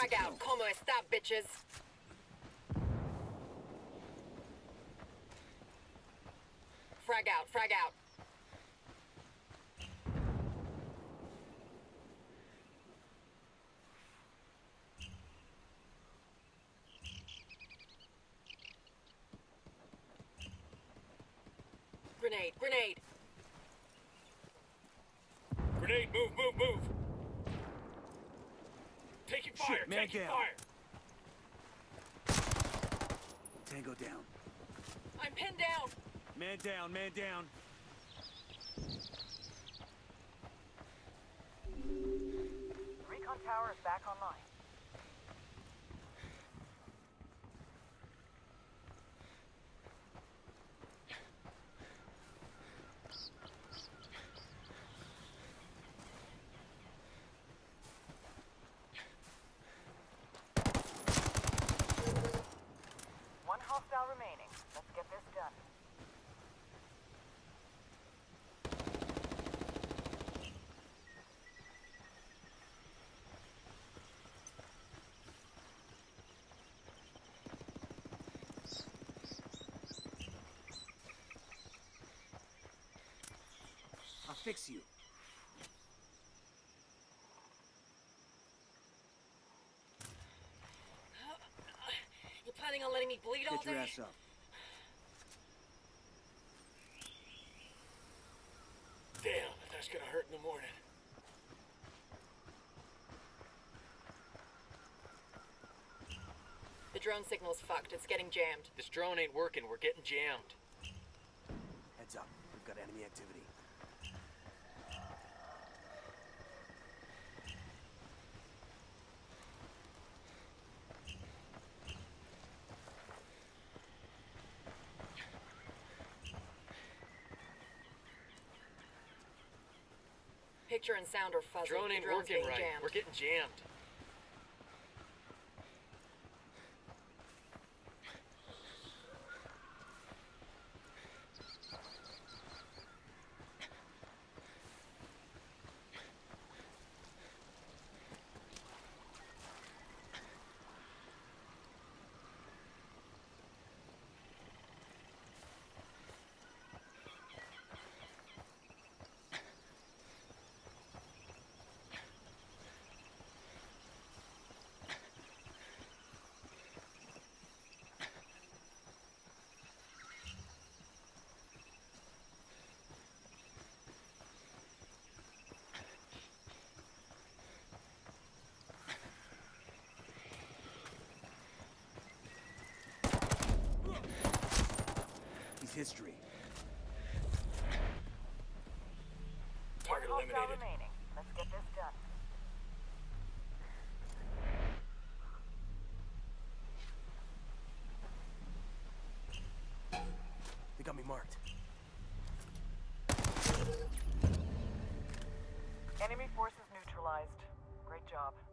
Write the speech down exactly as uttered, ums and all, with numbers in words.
Frag out. Como esta, bitches? Frag out. Frag out. Grenade. Grenade. Grenade, move, move, move! Taking fire, Shit, man taking down. fire! Tango down. I'm pinned down. Man down, man down. Recon tower is back online. One hostile remaining. Let's get this done. I'll fix you. You planning on letting me bleed all Get your day? ass up. Damn, that's gonna hurt in the morning. The drone signal's fucked. It's getting jammed. This drone ain't working, we're getting jammed. Heads up. We've got enemy activity. Picture and sound are fuzzy. Drone The ain't drone's working being right, jammed. we're getting jammed. He's history. Target One hostile eliminated. remaining. Let's get this done. They got me marked. Enemy forces neutralized. Great job.